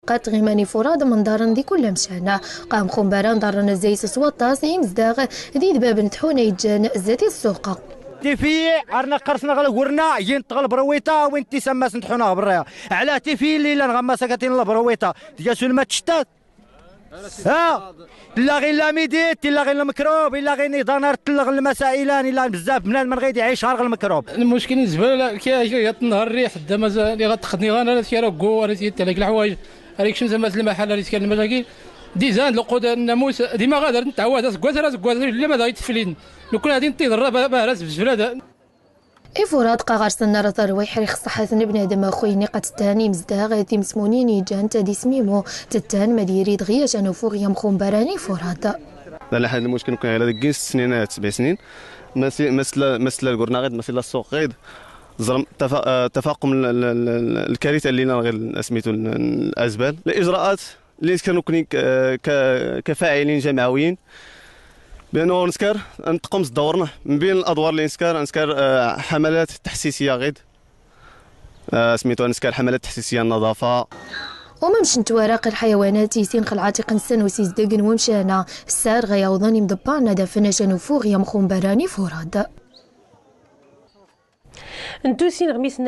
السوقات غيماني فراد من دارن دي كل مشانا قام خنبران دارن زيس سواطاس مزداغ ديد باب نتحونا يجان زاتي السوق تيفي عرنا قرصنا غل ورنا ينتقل برويتا وين تسمى سنتحونا برا على تيفي اللي نغما سكاتين البرويتا تجاسو الماتشتات ها لا غير لا ميديت لا غير الميكروب الا غير نضانر تلغ المسائلان الا بزاف بنادم من غير يعيش غير الميكروب. المشكل الزباله كي النهار الريح دما اللي غتخدني غانا كيراكو راه تيتلك الحوايج هذيك شنو زعما المحل اللي كان المشاكل ديزان العقود الناموس ديما غادر نتعواد زكواز اللي ما يتفلين لو كنا غادي نطير باراس بالجبلات إفراد قاغرس النار ثروي حريخ صحة بنادم أخوي نقة التاني مزداغ تيمسمونيني جان تادي سميمو تتان مديري دغيا جانو فوق يم خنبراني فراد. لا حد المشكل كان هذا كيس سنين 7 سنين مثل القرناغيد مثل السوق غيد زرم تفاقم الكارثة اللي غير سميتو الأزبال الإجراءات اللي كانوا كفاعلين جمعويين بانه نسكر نتقمص دورنا من بين الادوار اللي نسكر حملات تحسيسيه غيد سميتو نسكر حملات تحسيسيه النظافه وممش نتوارق الحيوانات يسين خلعاتي قنسن وسيز دقن ومشانا السار غيوضاني مدبانا دافنا جانو فوق يا مخون براني فراد. انتو سين غميس